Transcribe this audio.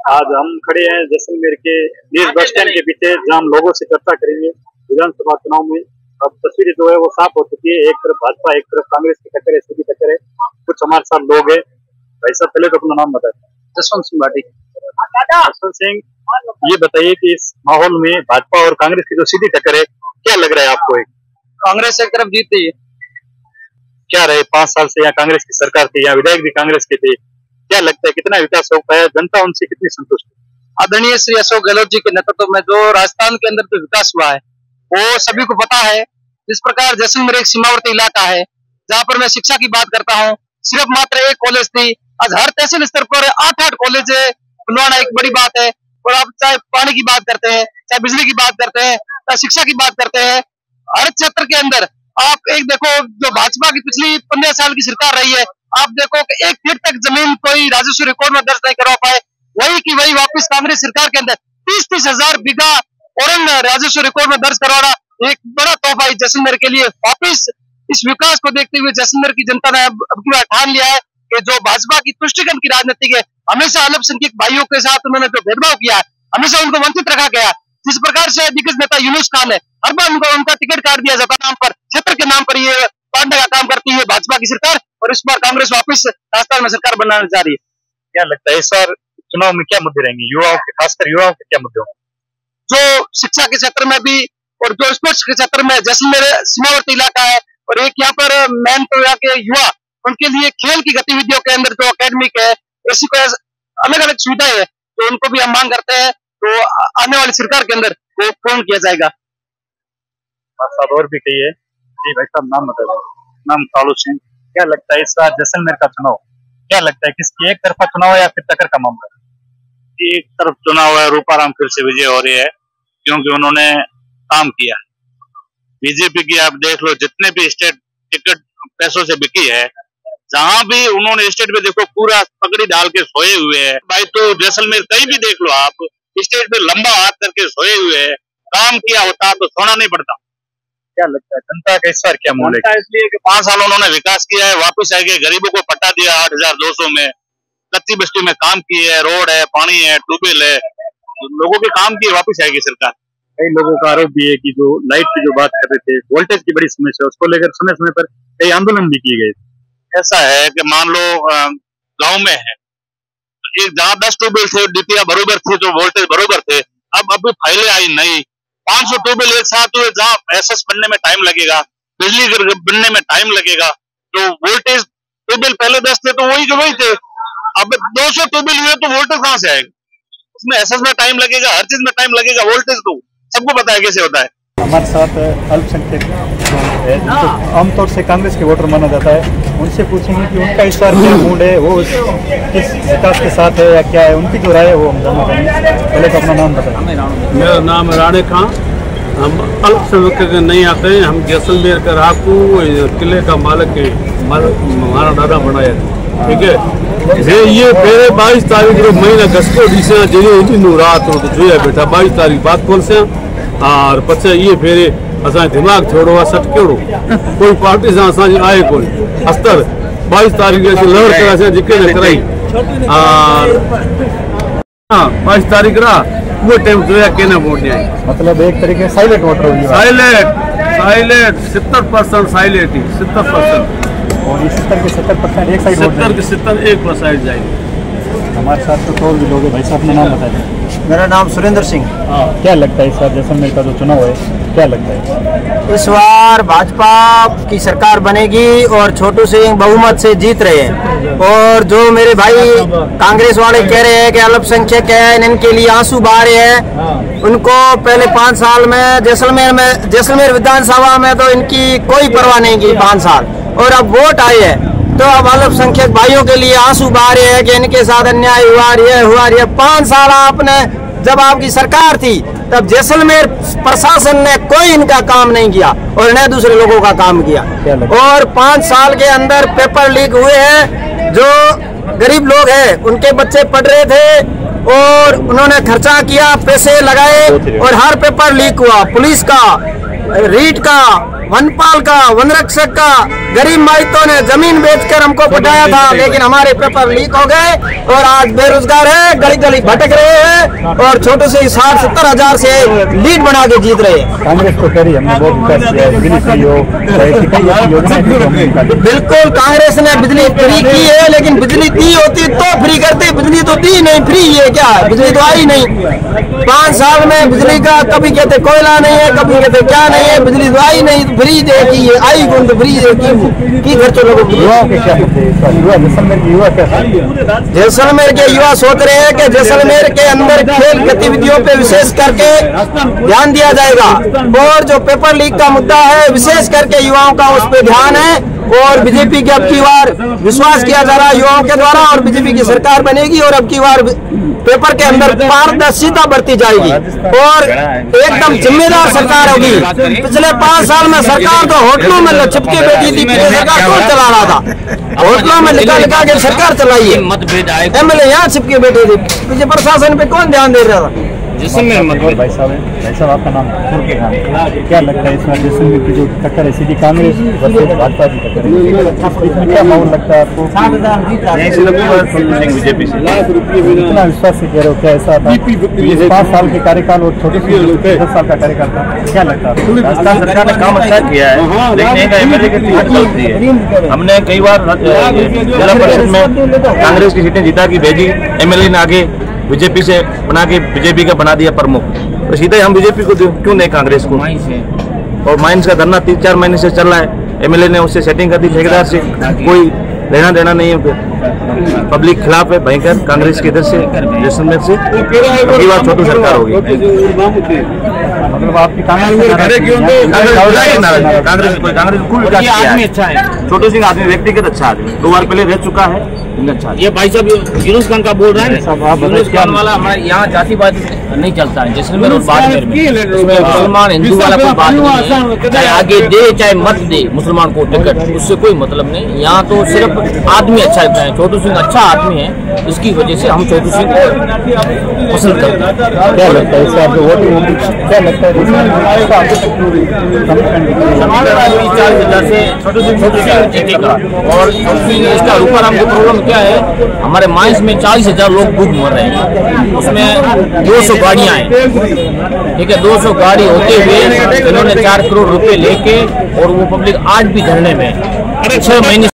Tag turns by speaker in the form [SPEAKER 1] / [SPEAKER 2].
[SPEAKER 1] आज हम खड़े हैं जैसलमेर के न्यूज बस स्टैंड के पीछे, जहां हम लोगों से चर्चा करेंगे विधानसभा चुनाव में। अब तस्वीरें जो है वो साफ हो चुकी है, एक तरफ भाजपा एक तरफ कांग्रेस की टक्कर है, सीधी टक्कर है। कुछ हमारे साथ लोग हैं। भाई साहब पहले तो अपना नाम बताएं।
[SPEAKER 2] जसवंत सिंह भाटी।
[SPEAKER 1] जसवंत सिंह, ये बताइए कि इस माहौल में भाजपा और कांग्रेस की जो सीधी टक्कर है, क्या लग रहा है आपको?
[SPEAKER 2] कांग्रेस एक तरफ जीतती है।
[SPEAKER 1] क्या रहे 5 साल से यहाँ कांग्रेस की सरकार थी, यहाँ विधायक भी कांग्रेस के थे, क्या लगता है कितना विकास हो पाया, जनता उनसे कितनी संतुष्ट है?
[SPEAKER 2] आदरणीय श्री अशोक गहलोत जी के नेतृत्व में जो राजस्थान के अंदर जो विकास हुआ है वो सभी को पता है। जिस प्रकार जैसलमेर एक सीमावर्ती इलाका है, जहाँ पर मैं शिक्षा की बात करता हूँ, सिर्फ मात्र एक कॉलेज थी, आज हर तहसील स्तर पर 8-8 कॉलेज खुलवाना एक बड़ी बात है। और आप चाहे पानी की बात करते हैं, चाहे बिजली की बात करते हैं, चाहे शिक्षा की बात करते हैं, हर क्षेत्र के अंदर आप एक देखो, जो भाजपा की पिछली 15 साल की सरकार रही है, आप देखो कि 1 फीट तक जमीन कोई राजस्व रिकॉर्ड में दर्ज नहीं करवा पाए। वही की वही वापस कांग्रेस सरकार के अंदर 30-30 हजार बीघा और राजस्व रिकॉर्ड में दर्ज करवाना एक बड़ा तोहफा है जैसलमेर के लिए। वापिस इस विकास को देखते हुए जैसलमेर की जनता ने अब की बार ठान लिया है कि जो भाजपा की तुष्टिकरण की राजनीति है, हमेशा अल्पसंख्यक भाइयों के साथ उन्होंने जो भेदभाव किया है, हमेशा उनको वंचित रखा गया। जिस प्रकार से दिग्गज नेता यूनुस खान है, हर बार उनको उनका टिकट काट दिया जाता नाम पर, क्षेत्र के नाम पर ये काटने का काम करती है भाजपा की सरकार। और इस बार कांग्रेस वापिस राजस्थान में सरकार बनाने जा रही है।
[SPEAKER 1] क्या लगता है इस बार चुनाव में क्या मुद्दे रहेंगे, युवाओं के, खासकर युवाओं के क्या मुद्दे होंगे?
[SPEAKER 2] जो शिक्षा के क्षेत्र में भी और जो स्पोर्ट्स के क्षेत्र में, जैसलमेर सीमावर्ती इलाका है और एक यहाँ पर मेन तो यहाँ के युवा, उनके लिए खेल की गतिविधियों के अंदर जो अकेडमिक है, ऐसी कोई अलग अलग सुविधाएं है, तो उनको भी हम मांग करते हैं, तो आने वाली सरकार के अंदर वो पूर्ण किया जाएगा।
[SPEAKER 1] और भी कहिए जी। भाई साहब नाम बताइए। नाम कालू सिंह। क्या लगता है इस बार जैसलमेर का चुनाव, क्या लगता है किसकी एक तरफा चुनाव है या फिर टक्कर का मामला?
[SPEAKER 3] एक तरफ चुनाव है, रूपाराम फिर से विजय हो रही है, क्योंकि उन्होंने काम किया। बीजेपी की आप देख लो, जितने भी स्टेट टिकट पैसों से बिकी है, जहां भी उन्होंने स्टेट पे देखो पूरा पकड़ी डाल के सोए हुए हैं। भाई तो जैसलमेर कहीं भी देख लो आप, स्टेट पे लंबा हाथ करके सोए हुए हैं। काम किया होता तो सोना नहीं पड़ता।
[SPEAKER 1] क्या लगता है जनता का इस बार क्या मूल्य है?
[SPEAKER 3] इसलिए कि 5 साल उन्होंने विकास किया है, वापस आएंगे, गरीबों को पट्टा दिया 8,200 में, कच्ची बस्ती में काम किए है, रोड है, पानी है, ट्यूबवेल है, लोगों के काम किए, वापस आएगी सरकार।
[SPEAKER 1] कई लोगों का आरोप भी है कि जो लाइट की जो बात कर रहे थे, वोल्टेज की बड़ी समस्या, उसको लेकर समय समय पर कई आंदोलन भी किए गए।
[SPEAKER 3] ऐसा है कि मान लो गांव में है, एक जहाँ 10 ट्यूबवेल थे, डीपीआर बरोबर थे, जो वोल्टेज बरोबर थे, अब अभी फाइलें आई नहीं, 500 ट्यूबवेल एक साथ हुए, जहाँ एसएस बनने में टाइम लगेगा, बिजली बनने में टाइम लगेगा। तो वोल्टेज ट्यूबवेल पहले 10 थे तो वही के वही थे, अब 200 ट्यूबवेल हुए तो वोल्टेज कहाँ से आएगा? उसमें एसएस में टाइम लगेगा, हर चीज में टाइम लगेगा, वोल्टेज तो सबको पता है कैसे होता है।
[SPEAKER 1] हमारे साथ अल्पसंख्यक है, तो आमतौर से कांग्रेस के वोटर माना जाता है, उनसे पूछेंगे कि उनका इस बार क्या मूड है, वो किस विकास के साथ है या क्या है, उनकी जो राय है वो हम जानना चाहेंगे। पहले तो अपना नाम बताएं।
[SPEAKER 4] मेरा नाम है राणे खां। हम अल्पसंख्यक नहीं आते हैं, हम जैसलमेर का राकू किले का मालिक है, हमारा दादा बनाया, ठीक है। ये फिर 22 तारीख जो महीना गस्को ॾिसां, जॾहिं रात तो जोया बेटा 22 तारीख बात खोल से और पछे ये फिर असा दिमाग छोड़ो आहे सट केड़ो, कोई पार्टी से असा आए कोई अस्तर 22 तारीख से लहर करा से जिके न कराई और 22 तारीख रा वो टाइम जोया के ना वोट दिया।
[SPEAKER 1] मतलब एक तरीके साइलेंट वोटर होगी।
[SPEAKER 4] साइलेंट 70% साइलेंट ही 70%,
[SPEAKER 1] और ये 70 के 70% एक साइड,
[SPEAKER 4] 70 के 70 एक साइड जाएंगे।
[SPEAKER 1] हमारे साथ तो और भी लोग हैं। भाई साहब अपना नाम बताएं।
[SPEAKER 5] मेरा नाम सुरेंद्र सिंह।
[SPEAKER 1] क्या लगता है इस बार जैसलमेर का जो चुनाव है, क्या लगता है?
[SPEAKER 5] इस बार भाजपा की सरकार बनेगी और छोटू सिंह बहुमत से जीत रहे हैं। और जो मेरे भाई कांग्रेस वाले कह रहे हैं कि अल्पसंख्यक है, इनके लिए आंसू बहा रहे हैं, उनको पहले 5 साल में जैसलमेर विधानसभा में तो इनकी कोई परवाह नहीं की 5 साल, और अब वोट आए हैं तो अब अल्पसंख्यक भाइयों के लिए आंसू बहा रहे हैं कि इनके साथ अन्याय हुआ, ये हुआ। 5 साल आपने, जब आपकी सरकार थी तब जैसलमेर प्रशासन ने कोई इनका काम नहीं किया और न दूसरे लोगों का काम किया। और 5 साल के अंदर पेपर लीक हुए हैं, जो गरीब लोग हैं उनके बच्चे पढ़ रहे थे और उन्होंने खर्चा किया, पैसे लगाए और हर पेपर लीक हुआ, पुलिस का, रीट का वनपाल का, वनरक्षक का, गरीब माइतों ने जमीन बेचकर हमको पटाया था, लेकिन हमारे पेपर लीक हो गए और आज बेरोजगार है, गली गली भटक रहे हैं और छोटे से 60-70 हजार से लीड बना के जीत रहे हैं।
[SPEAKER 1] कांग्रेस को कह रही है हमने बहुत विकास किया है, बिजली फ्री हो,
[SPEAKER 5] बिल्कुल कांग्रेस ने बिजली फ्री की है, लेकिन बिजली दी होती तो फ्री करते, बिजली तो दी नहीं, फ्री है क्या, बिजली तो आई नहीं। 5 साल में बिजली का कभी कहते कोयला नहीं है, कभी कहते क्या नहीं है, बिजली तो आई नहीं, फ्री देखी है, आई कौन तो फ्री की खर्चों लोगों की। जैसलमेर के युवा सोच रहे हैं कि जैसलमेर के अंदर खेल गतिविधियों पे विशेष करके ध्यान दिया जाएगा और जो पेपर लीक का मुद्दा है विशेष करके युवाओं का उस पर ध्यान है और बीजेपी की अब की बार विश्वास किया जा रहा है युवाओं के द्वारा और बीजेपी की सरकार बनेगी और अब की बार पेपर के अंदर पारदर्शिता बरती जाएगी और एकदम जिम्मेदार सरकार होगी। पिछले 5 साल में सरकार तो होटलों में छिपके बैठी थी, पीछे सरकार कौन चला रहा था, होटलों में लिखा लिखा के सरकार चलाई है, MLA यहाँ छिपके बैठे थे, पीछे प्रशासन पे कौन ध्यान दे रहा था।
[SPEAKER 1] जैसलमेर भाई साहब आपका नाम फुरके खान, क्या लगता है इस बार जैसलमेर की जो टक्कर है सीधी कांग्रेस भाजपा की टक्कर है, इसमें क्या माहौल लगता है आपको? बीजेपी से कितना विश्वास से कह रहे हो, क्या ऐसा था 5 साल के कार्यकाल और छोटे 10 साल का कार्यकाल था, क्या लगता है?
[SPEAKER 6] राजस्थान सरकार ने काम अच्छा किया है, लेकिन MLA की सीट चलती है। हमने कई बार जिला परिषद में कांग्रेस की सीटें जिता की भेजी, MLA ने आगे बीजेपी से बना के बीजेपी का बना दिया प्रमुख, तो सीधे हम बीजेपी को क्यों नहीं कांग्रेस को? और माइंस का धरना 3-4 महीने से चल रहा है, MLA ने उससे सेटिंग कर दी, ठेकेदार से कोई लेना देना नहीं है, पब्लिक खिलाफ है भयंकर कांग्रेस की इधर से जैसलमेर से, अगली बार छोटी सरकार होगी।
[SPEAKER 1] मतलब आपकी कांग्रेस
[SPEAKER 6] कोई विकास आदमी अच्छा है, छोटू सिंह आदमी व्यक्तिगत अच्छा आदमी, 2 बार पहले रह चुका है, अच्छा। ये भाई साहब यूनुस खान का बोल रहे हैं, यूनुस खान वाला हमारे यहाँ जातिवाद नहीं चलता है जैसलमेर और बाड़मेर में, मुसलमान हिंदू वाला कोई बात नहीं है, चाहे आगे दे चाहे मत दे मुसलमान को टिकट, उससे कोई मतलब नहीं। यहाँ तो सिर्फ आदमी अच्छा लगता है, छोटू सिंह अच्छा आदमी है, इसकी वजह से हम छोटू सिंह को पसंद करते हैं।
[SPEAKER 1] क्या लगता है इस बार जो वोटिंग होगी, क्या लगता है
[SPEAKER 6] 40,000 से छोटू सिंह जीतेगा और इसका ऊपर हमको प्रॉब्लम क्या है, हमारे माइंस में 40,000 लोग भूख मर रहे हैं, उसमें 200 गाड़ियां हैं, ठीक है, 200 गाड़ी होते हुए इन्होंने 4 करोड़ रुपए लेके और वो पब्लिक आज भी धरने में 6 महीने